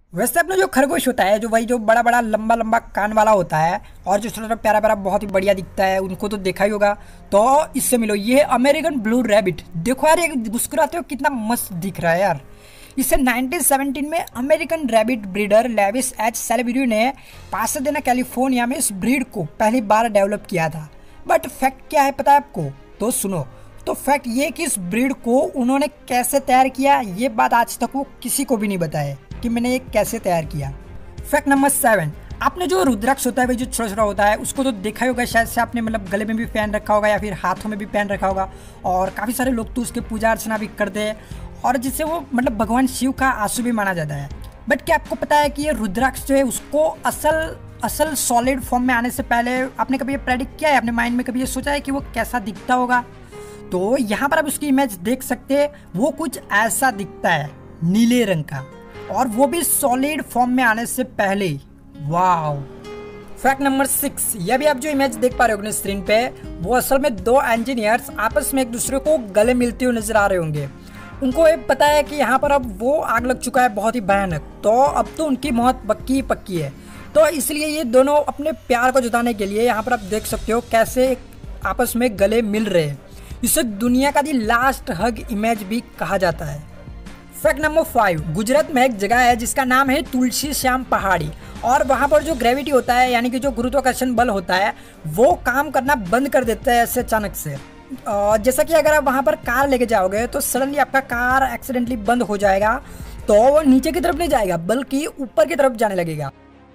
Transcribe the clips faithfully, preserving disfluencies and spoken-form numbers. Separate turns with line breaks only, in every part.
वैसे अपना जो खरगोश होता है, जो वही जो बड़ा बड़ा लंबा लंबा कान वाला होता है और जो छोटा छोटा प्यारा प्यारा बहुत ही बढ़िया दिखता है, उनको तो देखा ही होगा। तो इससे मिलो, ये अमेरिकन ब्लू रैबिट। देखो यार, ये मुस्कुराते हो कितना मस्त दिख रहा है यार। इसे नाइनटीन सेवनटीन में American rabbit breeder Lewis H celebrity ने पासाडेना कैलिफोर्निया में इस ब्रीड को पहली बार डेवलप किया था। बट फैक्ट क्या है पता है आपको? तो सुनो। तो फैक्ट ये कि इस ब्रीड को उन्होंने कैसे तैयार किया, ये बात आज तक वो किसी को भी नहीं बताया कि मैंने ये कैसे तैयार किया। फैक्ट नंबर सेवन, आपने जो रुद्राक्ष होता है भाई, जो छोटा छोटा होता है, उसको तो देखा ही होगा शायद से आपने, मतलब गले में भी पहन रखा होगा या फिर हाथों में भी पहन रखा होगा। और काफ़ी सारे लोग तो उसके पूजा अर्चना भी करते हैं और जिससे वो मतलब भगवान शिव का आंसू भी माना जाता है। बट क्या आपको पता है कि ये रुद्राक्ष जो है उसको असल असल सॉलिड फॉर्म में आने से पहले आपने कभी ये प्रेडिक्ट किया है? अपने माइंड में कभी ये सोचा है कि वो कैसा दिखता होगा? तो यहाँ पर आप उसकी इमेज देख सकते हैं, वो कुछ ऐसा दिखता है, नीले रंग का, और वो भी सॉलिड फॉर्म में आने से पहले। वाओ। फैक्ट नंबर सिक्स, यह भी आप जो इमेज देख पा रहे हो अपने स्क्रीन पे, वो असल में दो इंजीनियर्स आपस में एक दूसरे को गले मिलते हुए नजर आ रहे होंगे। उनको ये पता है कि यहाँ पर अब वो आग लग चुका है बहुत ही भयानक, तो अब तो उनकी मौत पक्की पक्की है। तो इसलिए ये दोनों अपने प्यार को जताने के लिए यहाँ पर आप देख सकते हो कैसे आपस में गले मिल रहे हैं। इसे दुनिया का दी लास्ट हग इमेज भी कहा जाता है। फैक्ट नंबर फाइव, गुजरात में एक जगह है जिसका नाम है तुलसी श्याम पहाड़ी, और वहाँ पर जो ग्रेविटी होता है, यानी कि जो गुरुत्वाकर्षण बल होता है, वो काम करना बंद कर देता है ऐसे अचानक से। और जैसा कि अगर आप वहाँ पर कार लेके जाओगे तो सडनली आपका कार एक्सीडेंटली बंद हो जाएगा, तो वो नीचे की तरफ नहीं जाएगा बल्कि ऊपर की तरफ जाने लगेगा।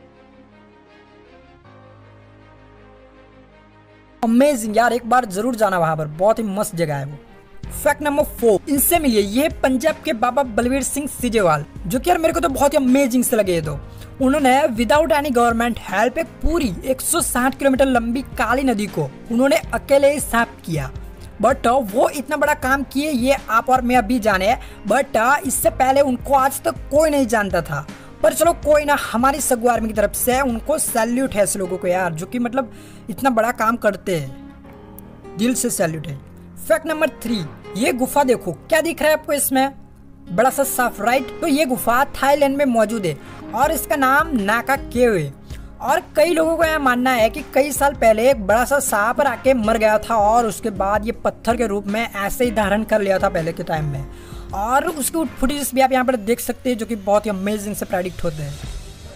अमेजिंग यार, एक बार जरूर जाना वहां पर, बहुत ही मस्त जगह है वो। फैक्ट नंबर फोर, इनसे मिलिए, ये पंजाब के बाबा बलवीर सिंह सीजेवाल, जो कि यार मेरे को तो बहुत ही अमेजिंग से लगे। तो उन्होंने विदाउट एनी गवर्नमेंट हेल्प एक पूरी एक सौ साठ किलोमीटर लंबी काली नदी को उन्होंने अकेले ही साफ किया। बट वो इतना बड़ा काम किए ये आप और मैं अभी जाने, बट इससे पहले उनको आज तक कोई नहीं जानता था। पर चलो कोई ना, हमारी सगु आर्मी की तरफ से उनको सैल्यूट है ऐसे लोगों को यार, जो कि मतलब इतना बड़ा काम करते हैं, दिल से सैल्यूट है। फैक्ट नंबर थ्री, ये गुफा देखो, क्या दिख रहा है आपको इसमें? बड़ा सा साफ, राइट? तो ये गुफा थाईलैंड में मौजूद है और इसका नाम नाका केव है। और कई लोगों का यह मानना है कि कई साल पहले एक बड़ा सा सांप आके मर गया था और उसके बाद ये पत्थर के रूप में ऐसे ही धारण कर लिया था पहले के टाइम में, और उसकी फुटेज भी आप यहाँ पर देख सकते हैं, जो कि बहुत ही अमेजिंग से प्रेडिक्ट होते हैं।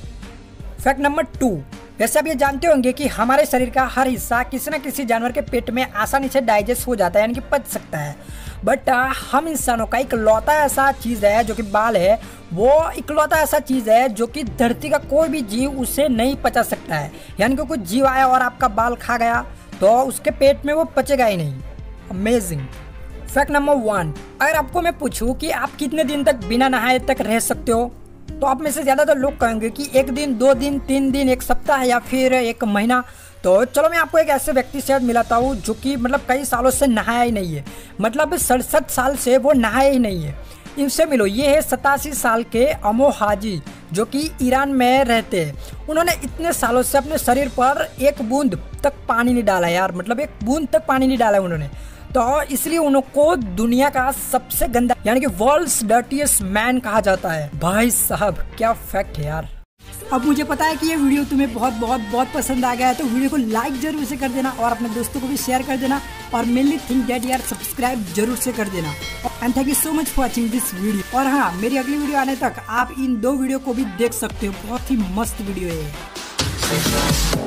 फैक्ट नंबर टू, वैसे आप ये जानते होंगे कि हमारे शरीर का हर हिस्सा किसी न किसी जानवर के पेट में आसानी से डाइजेस्ट हो जाता है, यानी कि पच सकता है। बट हम इंसानों का इकलौता ऐसा चीज़ है जो कि बाल है, वो इकलौता ऐसा चीज़ है जो कि धरती का कोई भी जीव उसे नहीं पचा सकता है। यानी कि कोई जीव आया और आपका बाल खा गया तो उसके पेट में वो पचेगा ही नहीं। अमेजिंग। फैक्ट नंबर वन, अगर आपको मैं पूछूं कि आप कितने दिन तक बिना नहाए तक रह सकते हो, तो आप में से ज़्यादातर लोग कहेंगे कि एक दिन, दो दिन, तीन दिन, एक सप्ताह या फिर एक महीना। तो चलो मैं आपको एक ऐसे व्यक्ति से मिलाता हूँ जो कि मतलब कई सालों से नहाया ही नहीं है, मतलब सड़सठ साल से वो नहाया ही नहीं है। इनसे मिलो, ये है सतासी साल के अमो हाजी, जो कि ईरान में रहते हैं। उन्होंने इतने सालों से अपने शरीर पर एक बूंद तक पानी नहीं डाला यार, मतलब एक बूंद तक पानी नहीं डाला उन्होंने, तो इसलिए उनको दुनिया का सबसे गंदा यानी कि वर्ल्ड्स डर्टीएस्ट मैन कहा जाता है। भाई साहब क्या फैक्ट है यार। अब मुझे पता है कि ये वीडियो तुम्हें बहुत बहुत बहुत पसंद आ गया है, तो वीडियो को लाइक जरूर से कर देना और अपने दोस्तों को भी शेयर कर देना, और मेनली थिंक दैट यार सब्सक्राइब जरूर से कर देना। And thank you so much for watching this video. और हाँ, मेरी अगली वीडियो आने तक आप इन दो वीडियो को भी देख सकते हो, बहुत ही मस्त वीडियो है।